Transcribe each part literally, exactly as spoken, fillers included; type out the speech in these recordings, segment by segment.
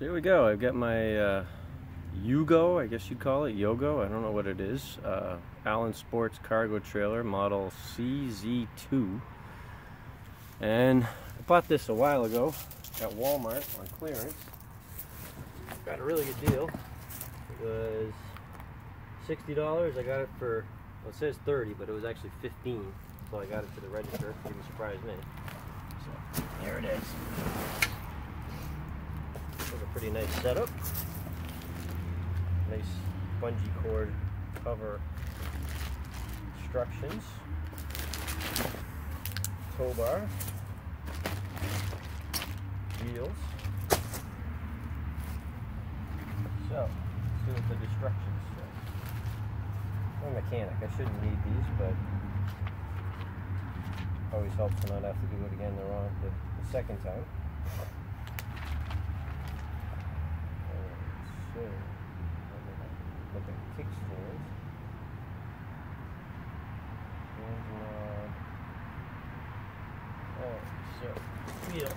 So here we go. I've got my uh, Yugo, I guess you'd call it, Yogo, I don't know what it is. Uh, Allen Sports cargo trailer, model C Z two. And I bought this a while ago at Walmart on clearance. Got a really good deal. It was sixty dollars. I got it for, well, it says thirty, but it was actually fifteen. So I got it to the register. Didn't surprise me. So there it is. It's a pretty nice setup. Nice bungee cord cover instructions. Tow bar. Wheels. So, let's see what the instructions say. I'm a mechanic, I shouldn't need these, but always helps to not have to do it again the wrong the, the second time. So, look at kickstands. Hands knob. Alright, so wheels.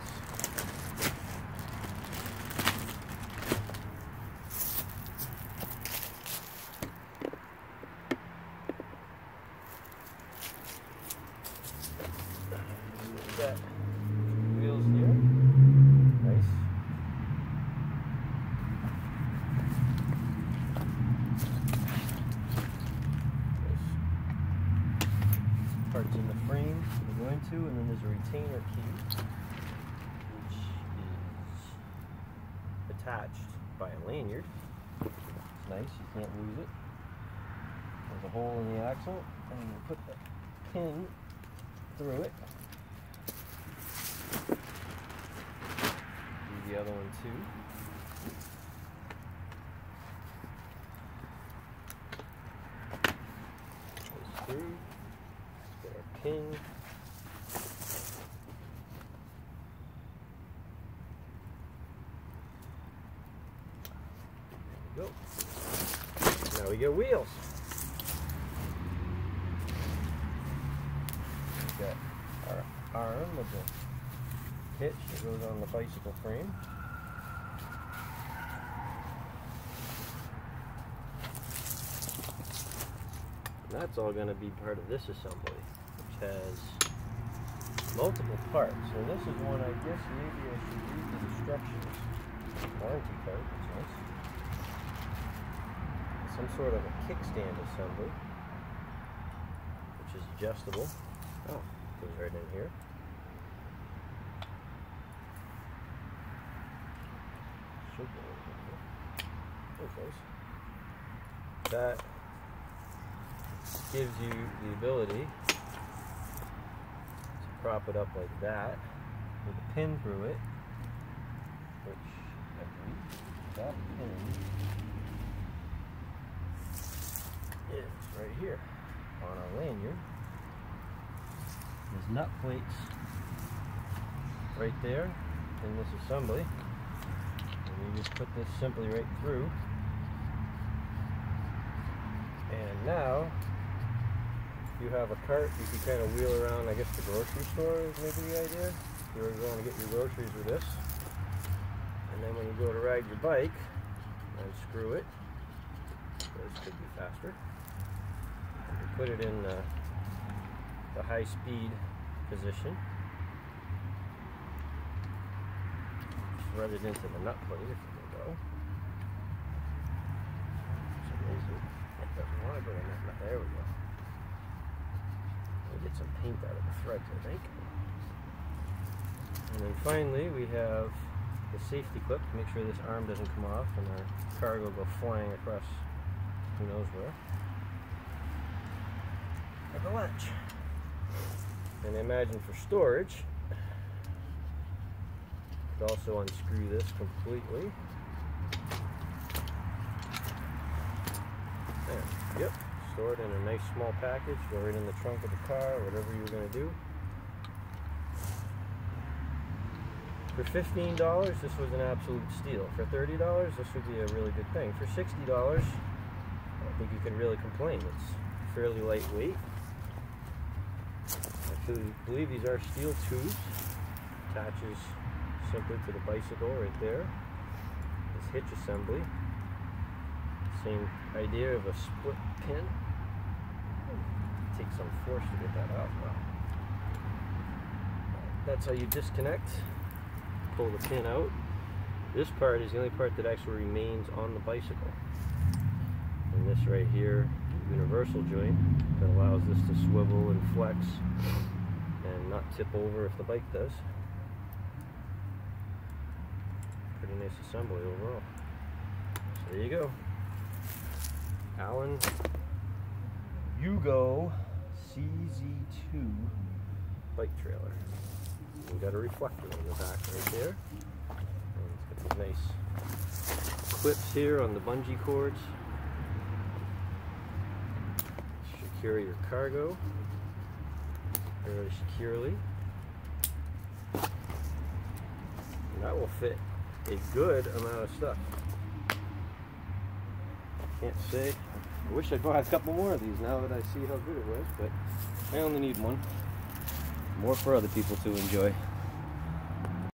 Got wheels here. Nice. There's parts in the frame to go into, and then there's a retainer key, which is attached by a lanyard. It's nice, you can't lose it. There's a hole in the axle, and you put the pin through it. Do the other one too. Goes through. Let's get our pin. There we go. Now we get wheels. We've got our arm with the hitch that goes on the bicycle frame. And that's all going to be part of this assembly, which has multiple parts. And this is one, I guess maybe I should read the instructions. Warranty card, that's nice. Some sort of a kickstand assembly, which is adjustable. Oh, goes right in here. Should go in here. That gives you the ability to prop it up like that with a pin through it, which I believe that pin is right here on our lanyard. There's nut plates right there in this assembly. And you just put this simply right through. And now you have a cart you can kind of wheel around. I guess the grocery store is maybe the idea. You were going to get your groceries with this. And then when you go to ride your bike, unscrew it. This could be faster. You put it in the, the high speed position. Just run it into the nut plate if it will go. For some reason it doesn't want to go in that nut. There we go. We'll get some paint out of the threads, I think. And then finally we have the safety clip to make sure this arm doesn't come off and our cargo go flying across who knows where. Like a latch. And I imagine for storage, you could also unscrew this completely. There, yep, store it in a nice small package, go right in the trunk of the car, whatever you're going to do. For fifteen dollars, this was an absolute steal. For thirty dollars, this would be a really good thing. For sixty dollars, I don't think you can really complain. It's fairly lightweight. I believe these are steel tubes. Attaches simply to the bicycle right there. this hitch assembly. Same idea of a split pin. Take some force to get that out. Well, that's how you disconnect. Pull the pin out. This part is the only part that actually remains on the bicycle. And this right here, universal joint, that allows this to swivel and flex and not tip over if the bike does. Pretty nice assembly overall. So there you go. Allen Yugo C Z two bike trailer. We've got a reflector on the back right there. And it's got these nice clips here on the bungee cords. Secure your cargo very securely. And that will fit a good amount of stuff. Can't say. I wish I'd bought a couple more of these now that I see how good it was, but I only need one. More for other people to enjoy.